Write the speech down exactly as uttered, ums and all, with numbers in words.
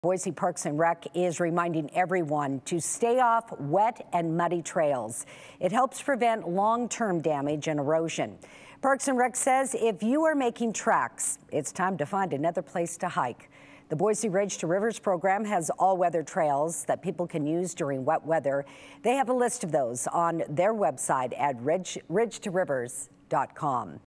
Boise Parks and Rec is reminding everyone to stay off wet and muddy trails. It helps prevent long-term damage and erosion. Parks and Rec says if you are making tracks, it's time to find another place to hike. The Boise Ridge to Rivers program has all-weather trails that people can use during wet weather. They have a list of those on their website at ridge to rivers dot com.